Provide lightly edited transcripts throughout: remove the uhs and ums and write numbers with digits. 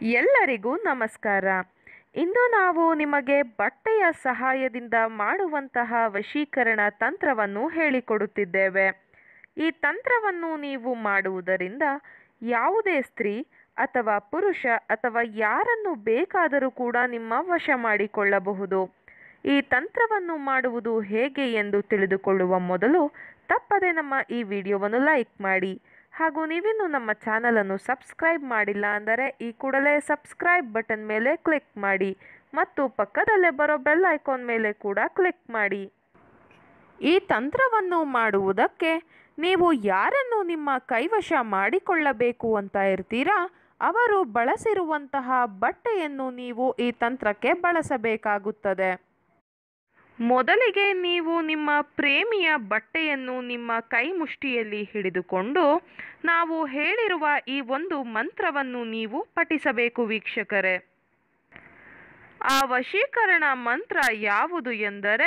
ಎಲ್ಲರಿಗೂ ನಮಸ್ಕಾರ. ಇಂದು ನಾವು ನಿಮಗೆ ಬಟ್ಟೆಯ ಸಹಾಯದಿಂದ ಮಾಡುವಂತಹ ವಶೀಕರಣ ತಂತ್ರವನ್ನು ಹೇಳಿಕೊಡುತ್ತಿದ್ದೇವೆ. ಈ ತಂತ್ರವನ್ನು ನೀವು ಮಾಡುವುದರಿಂದ ಯಾವುದೇ ಸ್ತ್ರೀ ಅಥವಾ ಪುರುಷ ಅಥವಾ ಯಾರನ್ನು ಬೇಕಾದರೂ ಕೂಡ ನಿಮ್ಮ ವಶ ಮಾಡಿಕೊಳ್ಳಬಹುದು. ಈ ತಂತ್ರವನ್ನು ಮಾಡುವುದು ಹೇಗೆ ಎಂದು ತಿಳಿದುಕೊಳ್ಳುವ ಮೊದಲು ತಪ್ಪದೆ ನಮ್ಮ ಈ ವಿಡಿಯೋವನ್ನು ಲೈಕ್ ಮಾಡಿ. ಹಾಗೂ ನೀವಿನ್ನೂ ನಮ್ಮ ಚಾನಲನ್ನು ಸಬ್ಸ್ಕ್ರೈಬ್ ಮಾಡಿಲ್ಲ ಅಂದರೆ ಈ ಕೂಡಲೇ ಸಬ್ಸ್ಕ್ರೈಬ್ ಬಟನ್ ಮೇಲೆ ಕ್ಲಿಕ್ ಮಾಡಿ ಮತ್ತು ಪಕ್ಕದಲ್ಲೇ ಬರೋ ಬೆಲ್ ಐಕಾನ್ ಮೇಲೆ ಕೂಡ ಕ್ಲಿಕ್ ಮಾಡಿ. ಈ ತಂತ್ರವನ್ನು ಮಾಡುವುದಕ್ಕೆ ನೀವು ಯಾರನ್ನು ನಿಮ್ಮ ಕೈವಶ ಮಾಡಿಕೊಳ್ಳಬೇಕು ಅಂತ ಇರ್ತೀರಾ ಅವರು ಬಳಸಿರುವಂತಹ ಬಟ್ಟೆಯನ್ನು ನೀವು ಈ ತಂತ್ರಕ್ಕೆ ಬಳಸಬೇಕಾಗುತ್ತದೆ. ಮೊದಲಿಗೆ ನೀವು ನಿಮ್ಮ ಪ್ರೇಮಿಯ ಬಟ್ಟೆಯನ್ನು ನಿಮ್ಮ ಕೈ ಮುಷ್ಟಿಯಲ್ಲಿ ಹಿಡಿದುಕೊಂಡು ನಾವು ಹೇಳಿರುವ ಈ ಒಂದು ಮಂತ್ರವನ್ನು ನೀವು ಪಠಿಸಬೇಕು ವೀಕ್ಷಕರೇ. ಆ ವಶೀಕರಣ ಮಂತ್ರ ಯಾವುದು ಎಂದರೆ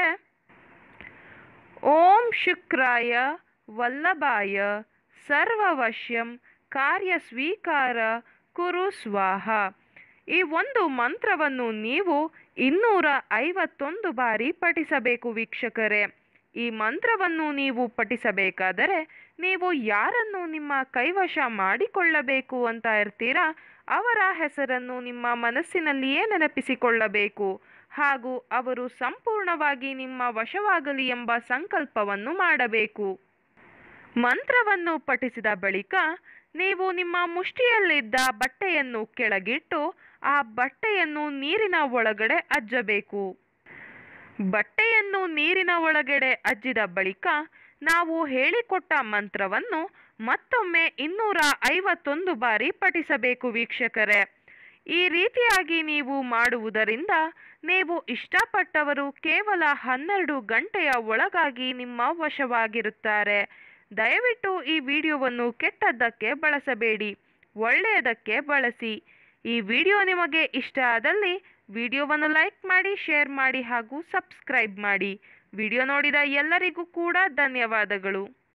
ಓಂ ಶುಕ್ರಾಯ ವಲ್ಲಭಾಯ ಸರ್ವವಶ್ಯಂ ಕಾರ್ಯ ಸ್ವೀಕಾರ ಕುರು ಸ್ವಾಹ. ಈ ಒಂದು ಮಂತ್ರವನ್ನು ನೀವು 251 ಬಾರಿ ಪಠಿಸಬೇಕು ವೀಕ್ಷಕರೇ. ಈ ಮಂತ್ರವನ್ನು ನೀವು ಪಠಿಸಬೇಕಾದರೆ ನೀವು ಯಾರನ್ನು ನಿಮ್ಮ ಕೈವಶ ಮಾಡಿಕೊಳ್ಳಬೇಕು ಅಂತ ಇರ್ತೀರಾ ಅವರ ಹೆಸರನ್ನು ನಿಮ್ಮ ಮನಸ್ಸಿನಲ್ಲಿಯೇ ನೆನಪಿಸಿಕೊಳ್ಳಬೇಕು ಹಾಗೂ ಅವರು ಸಂಪೂರ್ಣವಾಗಿ ನಿಮ್ಮ ವಶವಾಗಲಿ ಎಂಬ ಸಂಕಲ್ಪವನ್ನು ಮಾಡಬೇಕು. ಮಂತ್ರವನ್ನು ಪಠಿಸಿದ ಬಳಿಕ ನೀವು ನಿಮ್ಮ ಮುಷ್ಟಿಯಲ್ಲಿದ್ದ ಬಟ್ಟೆಯನ್ನು ಕೆಳಗಿಟ್ಟು ಆ ಬಟ್ಟೆಯನ್ನು ನೀರಿನ ಒಳಗಡೆ ಅಜ್ಜಬೇಕು. ಬಟ್ಟೆಯನ್ನು ನೀರಿನ ಒಳಗಡೆ ಅಜ್ಜಿದ ಬಳಿಕ ನಾವು ಹೇಳಿಕೊಟ್ಟ ಮಂತ್ರವನ್ನು ಮತ್ತೊಮ್ಮೆ 251 ಬಾರಿ ಪಠಿಸಬೇಕು ವೀಕ್ಷಕರೇ. ಈ ರೀತಿಯಾಗಿ ನೀವು ಮಾಡುವುದರಿಂದ ನೀವು ಇಷ್ಟಪಟ್ಟವರು ಕೇವಲ 12 ಗಂಟೆಯ ಒಳಗಾಗಿ ನಿಮ್ಮ ವಶವಾಗಿರುತ್ತಾರೆ. ದಯವಿಟ್ಟು ಈ ವಿಡಿಯೋವನ್ನು ಕೆಟ್ಟದ್ದಕ್ಕೆ ಬಳಸಬೇಡಿ, ಒಳ್ಳೆಯದಕ್ಕೆ ಬಳಸಿ. ಈ ವಿಡಿಯೋ ನಿಮಗೆ ಇಷ್ಟ ಆದಲ್ಲಿ ವಿಡಿಯೋವನ್ನು ಲೈಕ್ ಮಾಡಿ, ಶೇರ್ ಮಾಡಿ ಹಾಗೂ ಸಬ್ಸ್ಕ್ರೈಬ್ ಮಾಡಿ. ವಿಡಿಯೋ ನೋಡಿದ ಎಲ್ಲರಿಗೂ ಕೂಡ ಧನ್ಯವಾದಗಳು.